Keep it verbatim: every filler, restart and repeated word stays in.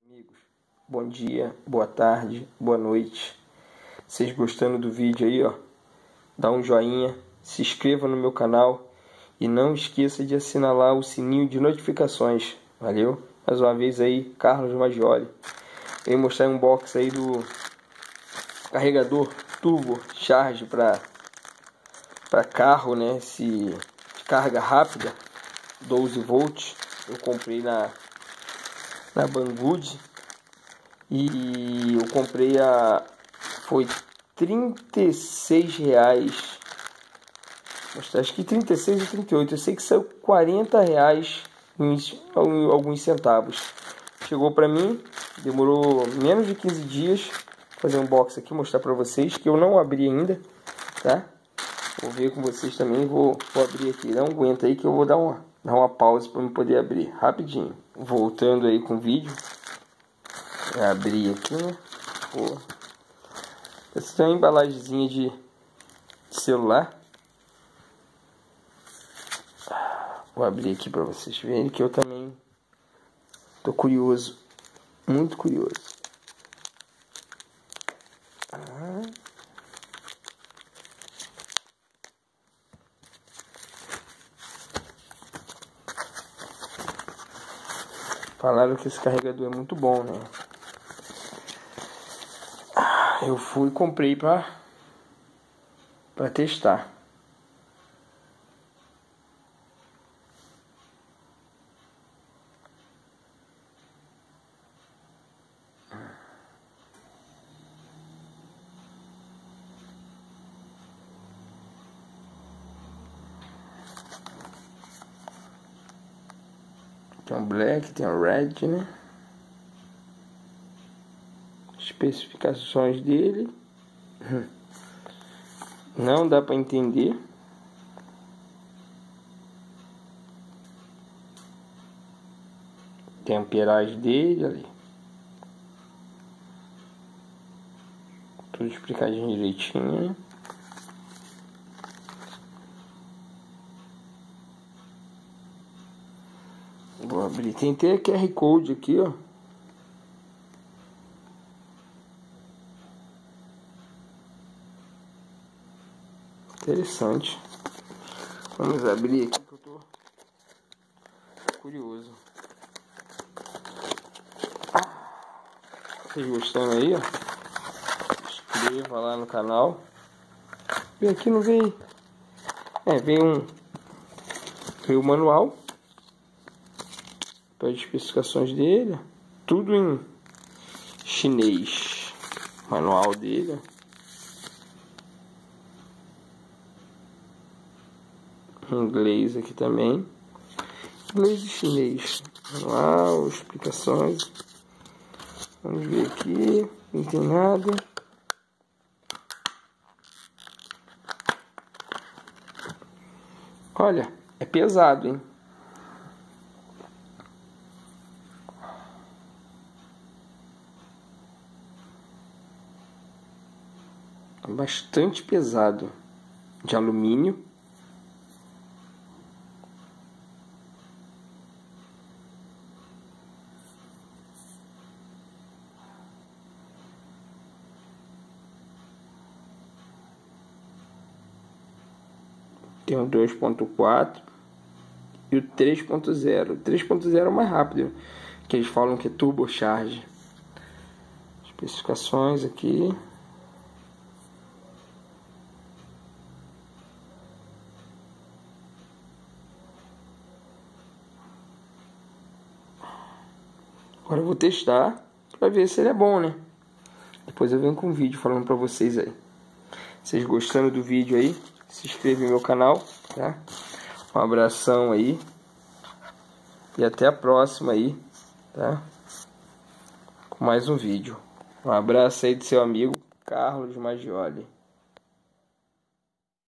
Amigos, bom dia, boa tarde, boa noite. Vocês gostando do vídeo aí, ó, dá um joinha, se inscreva no meu canal e não esqueça de assinalar o sininho de notificações. Valeu? Mais uma vez aí, Carlos Maggioli. Vou mostrar um unboxing aí do carregador Turbo Charge para para carro, né? Esse de carga rápida, doze volts. Eu comprei na na Banggood e eu comprei a foi trinta e seis reais. Acho que trinta e seis ou trinta e oito. Eu sei que saiu quarenta reais em alguns centavos. Chegou pra mim, demorou menos de quinze dias. Vou fazer um unboxing aqui, mostrar pra vocês que eu não abri ainda, tá? Vou ver com vocês também, vou, vou abrir aqui. Não aguenta aí que eu vou dar uma, dar uma pausa pra eu poder abrir rapidinho. Voltando aí com o vídeo. Abrir aqui, né? Pô. Essa é uma embalagemzinha de celular. Vou abrir aqui para vocês verem que eu também tô curioso, muito curioso. Ah. Falaram que esse carregador é muito bom, né? Eu fui e comprei para para testar. Tem um black, tem um red, né? Especificações dele. Não dá para entender. Tem a amperagem dele ali. Tudo explicadinho direitinho, né? Vou abrir. Tem até Q R Code aqui, ó. Interessante. Vamos abrir aqui que eu tô curioso. Vocês gostando aí, ó? Inscreva lá no canal. E aqui não vem. É, vem um. Vem o manual. Para as especificações dele. Tudo em chinês. Manual dele. Inglês aqui também. Inglês e chinês. Manual, explicações. Vamos ver aqui. Não tem nada. Olha, é pesado, hein? É bastante pesado. De alumínio. Tem o dois ponto quatro e o três ponto zero. O três ponto zero é o mais rápido, que eles falam que é Turbo Charge. Especificações aqui. Agora eu vou testar para ver se ele é bom, né? Depois eu venho com um vídeo falando para vocês aí. Vocês gostando do vídeo aí, se inscreva no meu canal, tá? Um abração aí. E até a próxima aí, tá? Com mais um vídeo. Um abraço aí do seu amigo Carlos Maggioli.